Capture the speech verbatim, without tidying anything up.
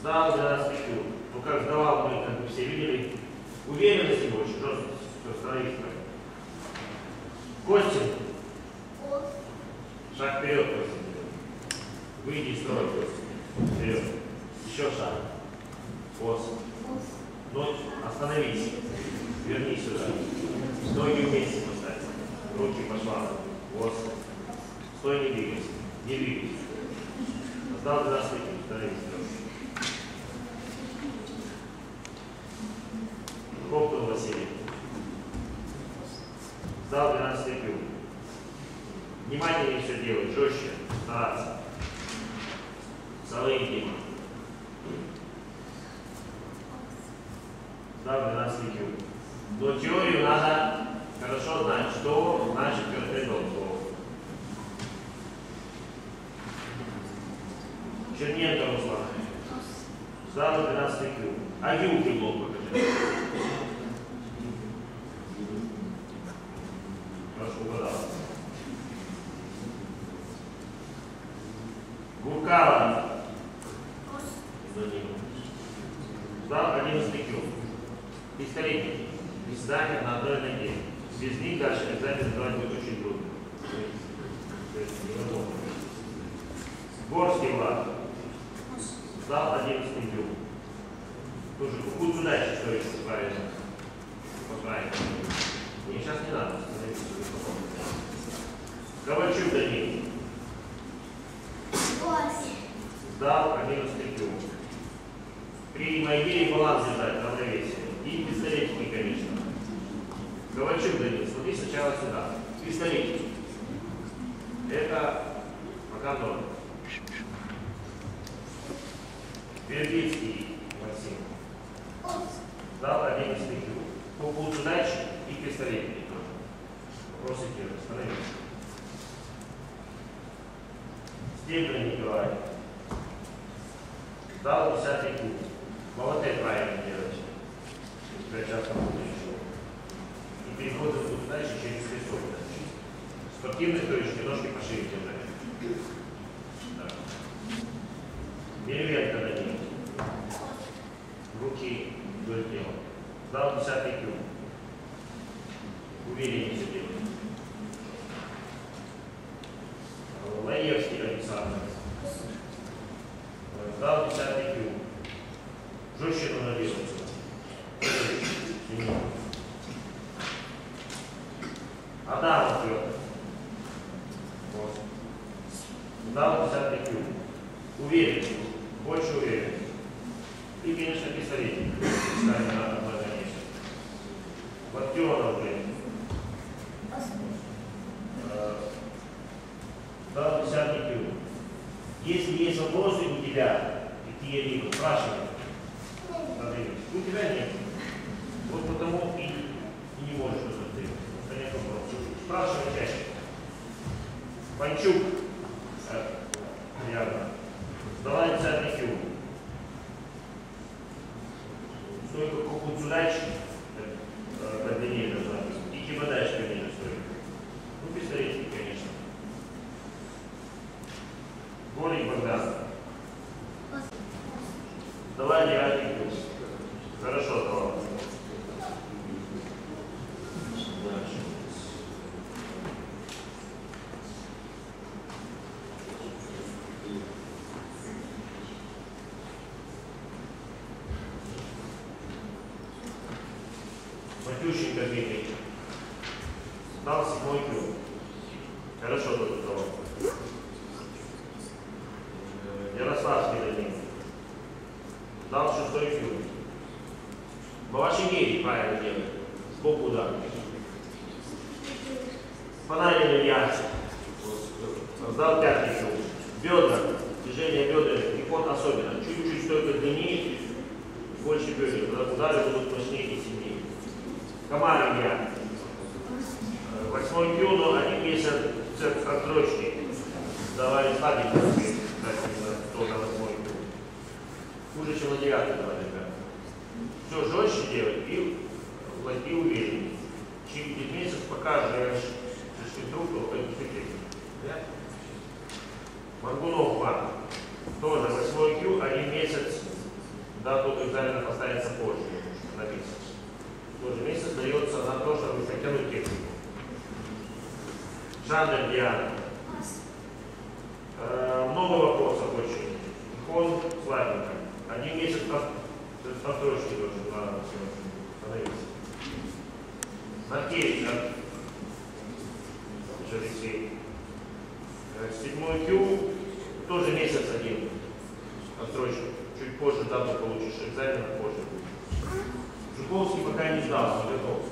Сдал двенадцатый кью. Ну как сдавал, мы как бы все видели. Уверенности больше, жесткость. Все, становись так. Костин. Шаг вперед, Костин. Выйди из строя, Костин. Вперед. Еще шаг. Пост. Ночь. Остановись. Вернись сюда. Ноги вместе поставь. Руки по швам. Пост. Стой, не двигайся. Не двигайся. Сдал двенадцатый кью. Становись вперед. Коптун Василий. Сдал двенадцатый кью. Внимательнее все делать, жестче, стараться. Салым Дима. Сдал двенадцатый кью. Но теорию надо хорошо знать, что значит каратэ-до. Черненко Руслан. Сдал двенадцатый кью. А ю кью покажи. Хорошо угадал. Гуркала. Сдал одиннадцатый кью. Пистолетники. Приседания на одной ноге. Без них дальше экзамен сдавать будет очень трудно. Горский Влад. Сдал одиннадцатый кью. Тоже кукуцу дальше, что еще правильно. Поправить. Мне сейчас не надо становиться. Ковальчук Данил. Сдал одиннадцатый кью. При моей баланс держать, равновесие. И пистолетики, конечно. Ковальчук Данил, смотри сначала сюда. Пистолетики. Это пока ноль. Вербицкий Максим. Сдал одиннадцатый кью. Кукуцу дальше и пистолетики тоже. Вопросы первые. Становись. Стебля Николай. Сдал десятый кью. Молотые правильно делать. Сейчас там будет еще. И переходим тут дальше через крестов. Спортивные точки, ножки пошире держать. Так. Меревенко Данил. Руки вдоль тела. Сдал десятый кью. Увереннее все делать. Лаевский Александр. Сдал десятый кью. Жестче нужно делать. Адамов Петр. Вот. Сдал десятый кью. Уверен. Больше уверен. И, конечно, пистолетик. Ставим на одной ноге. Вахтеров, блин. Сдал десятый кью. Если есть вопросы у тебя, какие-либо, спрашивай. У тебя нет. Вот потому и, и не можешь что-то сделать. Это нет вопросов. Спрашивай чаще. Панчук. Рядом. Сдавай десятый кью. Стойка кукуцу дальше. По длине должна быть. И типа дальше конечно стойка. Ну, пистолетики, конечно. Голик Богдан. Давай девятый кью. Хорошо, давай. Дальше. Матющенко Дмитрий. Дал седьмой кью. Хорошо, тут давай. Ярославский Данил. Дал шестой кью. Балашигей правильно делает. Сбоку удар. Панарин Илья. Сдал пятый кью. Бедра. Движение бедра. Приход особенно. Чуть-чуть стойка длиннее. Больше бедер. Удары будут мощнее и сильнее. Комар Илья. Восьмой кью, но один месяц отсрочки. Давай слабенько. Кто на восьмой кью. Хуже, чем на девятый, давай, ребята. Все жестче делать и влади увереннее. Через месяц покажешь инструктору, как теперь. Моргунов Марк. Тоже восьмой кью, один месяц дату экзамена поставится позже, на месяц. Тоже месяц дается на то, чтобы потянуть технику. Жанна Диана. Э, много вопросов очень. Хон слабенько. Один месяц постройки должен становиться. Маркевич, Алексей. Седьмой Q, тоже месяц один. Отсрочку. Чуть позже дату получишь экзамена, позже. Жуковский пока не сдал, но готов.